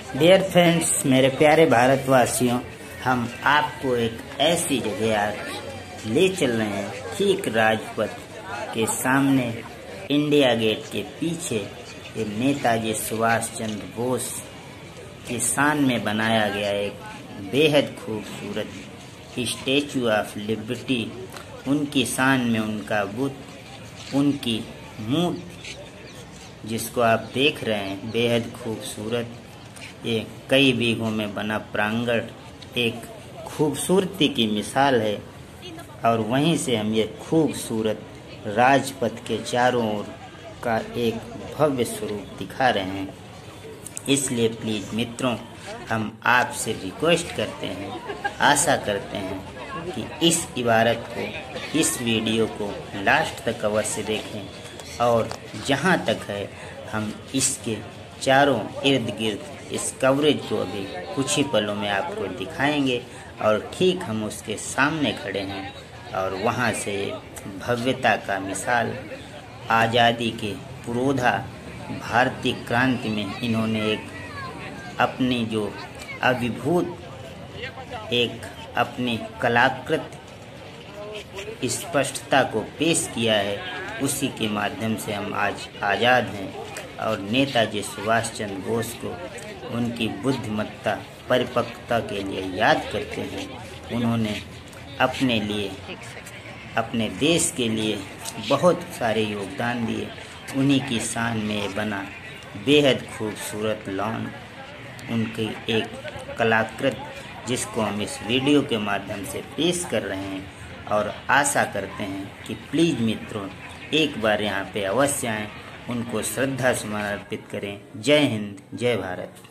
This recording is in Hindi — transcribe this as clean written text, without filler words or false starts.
डियर फ्रेंड्स, मेरे प्यारे भारतवासियों, हम आपको एक ऐसी जगह आज ले चल रहे हैं। ठीक राजपथ के सामने इंडिया गेट के पीछे ये नेताजी सुभाष चंद्र बोस की शान में बनाया गया एक बेहद खूबसूरत स्टैचू ऑफ लिबर्टी। उनकी शान में उनका बुत, उनकी मूर्ति जिसको आप देख रहे हैं, बेहद खूबसूरत। ये कई बीघों में बना प्रांगण एक खूबसूरती की मिसाल है और वहीं से हम ये खूबसूरत राजपथ के चारों ओर का एक भव्य स्वरूप दिखा रहे हैं। इसलिए प्लीज़ मित्रों, हम आपसे रिक्वेस्ट करते हैं, आशा करते हैं कि इस इबारत को, इस वीडियो को लास्ट तक अवश्य देखें और जहां तक है हम इसके चारों इर्द गिर्द इस कवरेज को अभी कुछ ही पलों में आपको दिखाएंगे। और ठीक हम उसके सामने खड़े हैं और वहां से भव्यता का मिसाल, आज़ादी के पुरोधा भारतीय क्रांति में इन्होंने एक अपनी जो अभिभूत, एक अपनी कलाकृत स्पष्टता को पेश किया है, उसी के माध्यम से हम आज आज़ाद हैं। और नेताजी सुभाष चंद्र बोस को उनकी बुद्धिमत्ता, परिपक्वता के लिए याद करते हैं। उन्होंने अपने लिए, अपने देश के लिए बहुत सारे योगदान दिए। उन्हीं की शान में बना बेहद खूबसूरत लॉन, उनकी एक कलाकृत जिसको हम इस वीडियो के माध्यम से पेश कर रहे हैं और आशा करते हैं कि प्लीज़ मित्रों एक बार यहाँ पे अवश्य आएँ, उनको श्रद्धा सुमन अर्पित करें। जय हिंद, जय भारत।